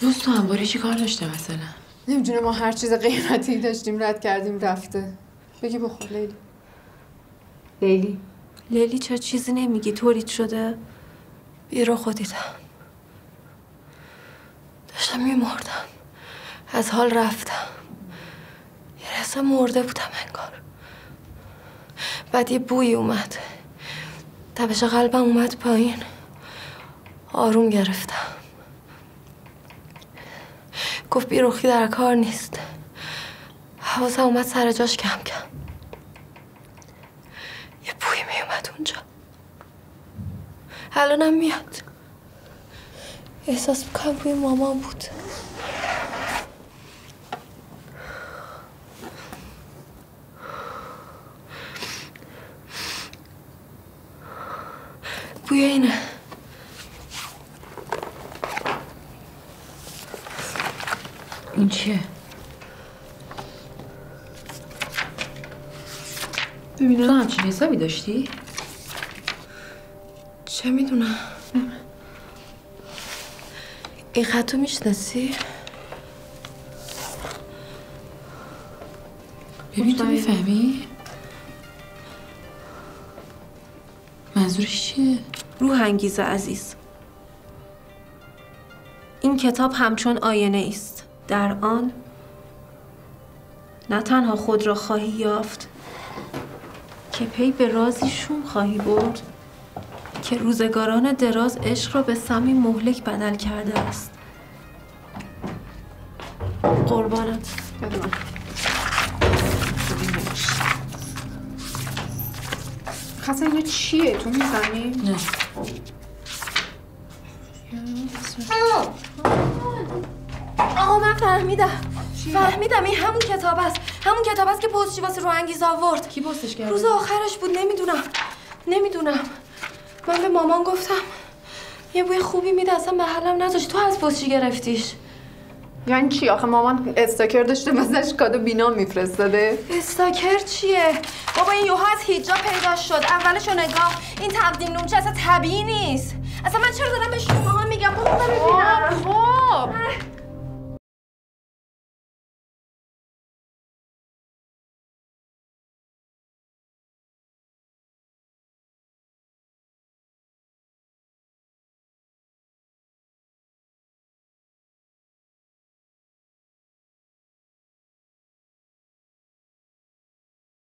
دوست تو همواره چی کار داشته مثلا؟ نمیدونه، ما هر چیز قیمتی داشتیم رد کردیم رفته. بگی بخور لیلی. لیلی چرا چیزی نمیگی؟ طوریت شده؟ بیرو خودیدم. داشتم میمردم. از حال رفتم. یه لحظه مرده بودم انگار. بعد یه بویی اومد. تپش قلبم اومد پایین. آروم گرفتم. گفت بیروخی در کار نیست. حواسم اومد سر جاش کم کم. یه بویی میومد اونجا. الانم میاد. احساس میکنم بوی مامان بود. بوی اینه. این چیه؟ ببینم. تو همچین حسابی داشتی؟ چه میدونم. این خطو میشناسی؟ ببین تو میفهمی؟ منظورش چیه؟ روح انگیز عزیز، این کتاب همچون آینه است. در آن نه تنها خود را خواهی یافت که پی به رازی شوم خواهی برد که روزگاران دراز عشق را به سمی مهلک بدل کرده است. قربانت. بدونم. خاصه اینو چیه؟ تو میفهمی؟ نه. آقا من فهمیدم. فهمیدم این همون کتاب است. همون کتاب است که پستچی واسه روح انگیز آورد. کی پستش کرده؟ روز آخرش بود. نمیدونم. من به مامان گفتم یه بوی خوبی میده، اصلا محلم نذاشت. تو از پستچی گرفتیش؟ یعنی چی؟ آخه مامان استاکر داشته واسش کادو بینام میفرستاده. استاکر چیه؟ بابا این یوها از هیجا پیدا شد. اولشو نگاه. این تقدیم نومچه اصلا طبیعی نیست. اصلا من چرا دارم به شما میگم؟ بابا ببینم. خب